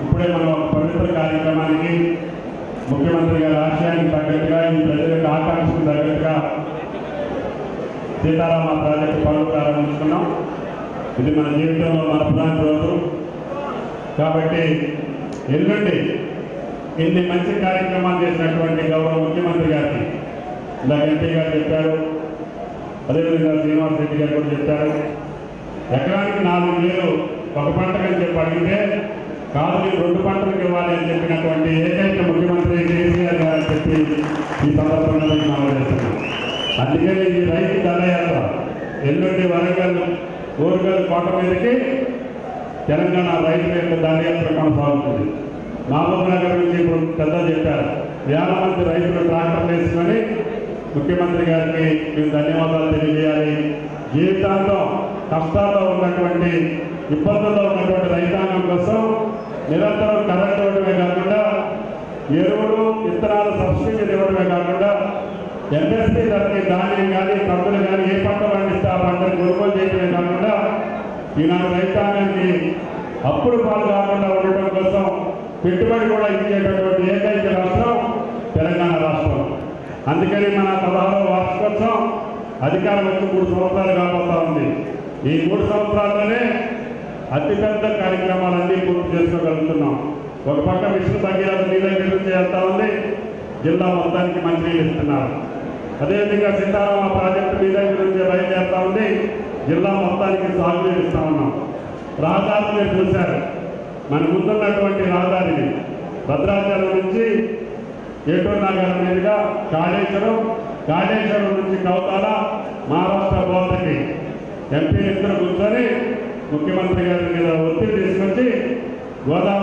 ఇప్పుడే మనం ఒక పవిత్ర కార్యక్రమానికి ముఖ్యమంత్రి గారి ఆశయానికి తగ్గట్టుగా ఈ ప్రజల యొక్క ఆకాంక్షకు తగ్గట్టుగా సీతారామ ప్రాజెక్టు పనులు ప్రారంభించుకున్నాం. ఇది మన జీవితంలో మన ప్రధాన రోజు కాబట్టి ఎల్లుండి ఇన్ని మంచి కార్యక్రమాలు చేసినటువంటి గౌరవ ముఖ్యమంత్రి గారికి ఇందాక ఎంపీ గారు చెప్పారు, అదేవిధంగా శ్రీనివాస్ రెడ్డి గారు కూడా చెప్పారు. ఎకరానికి 4,000 ఒక పంటకని చెప్పి అడిగితే కాదు మీరు 2 పంటలకు ఇవ్వాలి అని చెప్పినటువంటి ఏకైక ముఖ్యమంత్రి కేసీఆర్ గారు అని చెప్పి ఈ సందర్భంగా మనం చేస్తున్నాం. అందుకని ఈ రైతు దండయాత్ర ఎల్లుండి వరంగల్ ఊరుగల్ కోట మీదకి తెలంగాణ రైతుల యొక్క దండయాత్ర కొనసాగుతుంది. మహబూబ్ నగర్ నుంచి ఇప్పుడు పెద్ద చెప్పారు, వేల మంది రైతులు ట్రాక్టర్లు వేసుకొని ముఖ్యమంత్రి గారికి మేము ధన్యవాదాలు తెలియజేయాలి. జీవితాంతం కష్టాల్లో ఉన్నటువంటి ఇబ్బందుల్లో ఉన్నటువంటి రైతాంగం కోసం నిరంతరం కరెంట్ ఇవ్వడమే కాకుండా ఎరువులు విత్తనాలు సబ్సిడీలు ఇవ్వడమే కాకుండా ఎంఎస్పీ ధరని ధాన్యం కానీ కందులు కానీ ఏ పంట పండిస్తే ఆ పంటను కొనుగోలు చేయడమే కాకుండా ఈనాడు రైతాంగానికి అప్పుడు పాలు కాకుండా ఉండటం కోసం పెట్టుబడి కూడా ఇచ్చేటటువంటి ఏకైక రాష్ట్రం తెలంగాణ రాష్ట్రం. అందుకని మన 16వ వార్షికోత్సవం అధికారం వచ్చి 3 సంవత్సరాలు కాబోతా ఉంది. ఈ 3 సంవత్సరాల్లోనే అతిపెద్ద కార్యక్రమాలన్నీ పూర్తి చేసుకోగలుగుతున్నాం. ఒక పక్క విష్ణు భగీరథ నీళ్ళ చేస్తా ఉంది, జిల్లా మొత్తానికి మంచినీళ్ళు ఇస్తున్నారు. అదేవిధంగా సీతారామ ప్రాజెక్టు మీద గురించి బయలుదేరుతా ఉంది, జిల్లా మొత్తానికి సాగునీరు ఇస్తా ఉన్నాం. రహదారులు మీరు చూశారు, మన ముందున్నటువంటి రహదారిని భద్రాచలం నుంచి ఏటూరు నగరం మీదుగా కాళేశ్వరం నుంచి కౌతాల మహారాష్ట్ర బోర్డర్కి ఎంపీ ఇద్దరు కూర్చొని ముఖ్యమంత్రి గారి మీద ఒత్తిడి తీసుకొచ్చి గోదావరి